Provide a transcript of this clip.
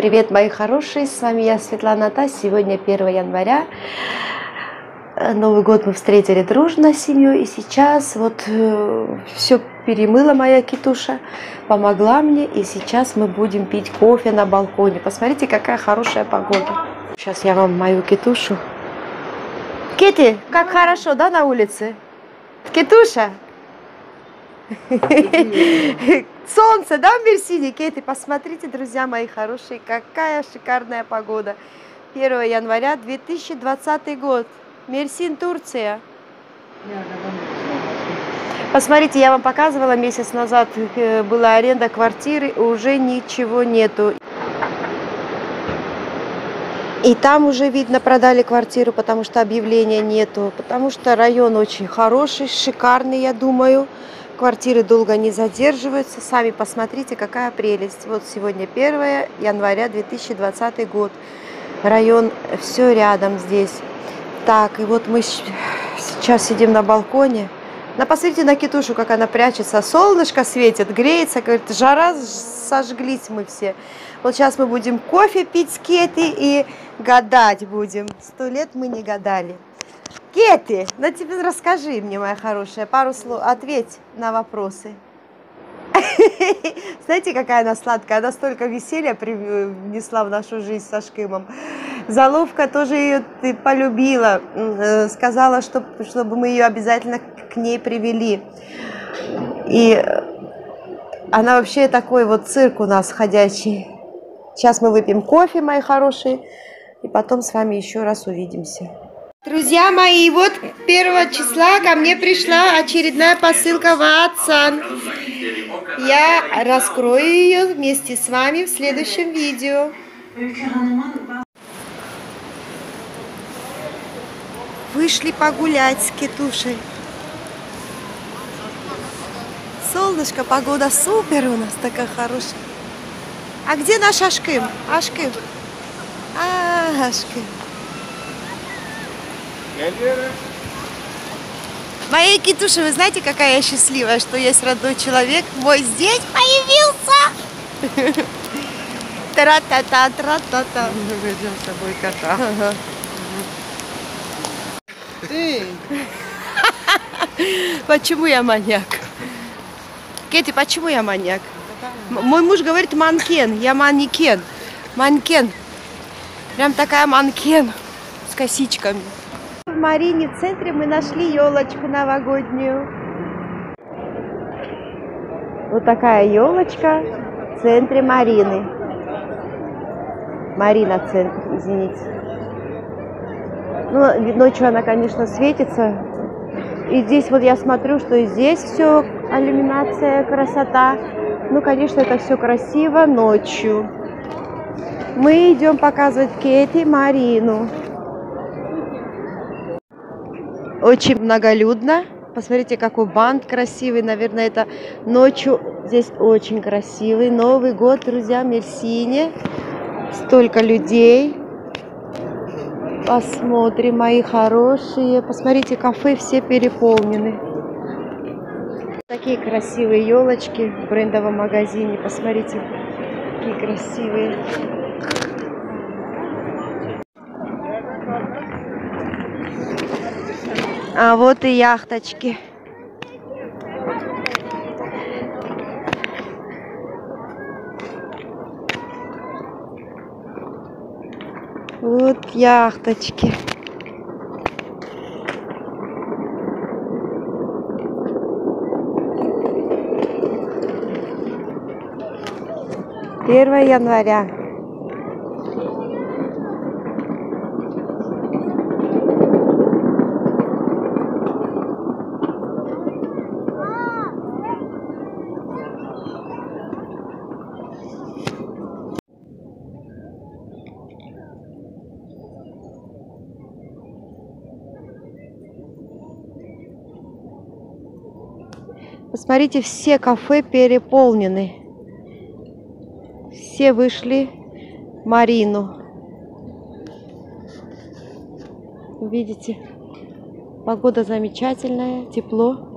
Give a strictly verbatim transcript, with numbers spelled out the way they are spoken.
Привет, мои хорошие, с вами я, Светлана Та. Сегодня первое января. Новый год мы встретили дружно с семьей. И сейчас вот э, все перемыла моя китуша, помогла мне. И сейчас мы будем пить кофе на балконе. Посмотрите, какая хорошая погода. Сейчас я вам мою китушу. Кити, как хорошо, да, на улице? Китуша? Солнце, да, в Мерсине? Кейти, посмотрите, друзья мои хорошие, какая шикарная погода. первое января две тысячи двадцатый год. Мерсин, Турция. Посмотрите, я вам показывала месяц назад, была аренда квартиры, уже ничего нету. И там уже, видно, продали квартиру, потому что объявления нету. Потому что район очень хороший, шикарный, я думаю. Квартиры долго не задерживаются. Сами посмотрите, какая прелесть. Вот сегодня первое января две тысячи двадцатый год. Район все рядом здесь. Так, и вот мы сейчас сидим на балконе. Да посмотрите на китушу, как она прячется. Солнышко светит, греется. Говорит, жара, сожглись мы все. Вот сейчас мы будем кофе пить с Кети и гадать будем. Сто лет мы не гадали. Кети, ну тебе расскажи мне, моя хорошая, пару слов, ответь на вопросы. Знаете, какая она сладкая? Она столько веселья принесла в нашу жизнь со Шкимом. Заловка тоже ее ты полюбила, сказала, что, чтобы мы ее обязательно к ней привели. И она вообще такой вот цирк у нас ходячий. Сейчас мы выпьем кофе, мои хорошие, и потом с вами еще раз увидимся. Друзья мои, вот первого числа ко мне пришла очередная посылка в Ацан. Я раскрою ее вместе с вами в следующем видео. Вышли погулять с Кетушей. Солнышко, погода супер у нас такая хорошая. А где наш Ашким? Ашким. А, Ашким. Моей Кетуши, вы знаете, какая я счастливая, что есть родной человек мой здесь появился. Тра-та-та, тра-та-та. Мы ведем с собой кота. Ага. Ты. Почему я маньяк? Кети, почему я маньяк? Мой муж говорит манкен, я манекен. Манкен. Прям такая манкен с косичками. В Марине в центре мы нашли елочку новогоднюю. Вот такая елочка в центре Марины. Марина центр, извините. Ну, ночью она, конечно, светится. И здесь вот я смотрю, что и здесь все иллюминация, красота. Ну, конечно, это все красиво ночью. Мы идем показывать Кети Марину. Очень многолюдно. Посмотрите, какой бант красивый. Наверное, это ночью здесь очень красивый. Новый год, друзья, в Мерсине. Столько людей. Посмотрим, мои хорошие. Посмотрите, кафе все переполнены. Такие красивые елочки в брендовом магазине. Посмотрите, какие красивые. А вот и яхточки. Вот яхточки. первое января. Посмотрите, все кафе переполнены. Все вышли в Марину. Видите, погода замечательная, тепло.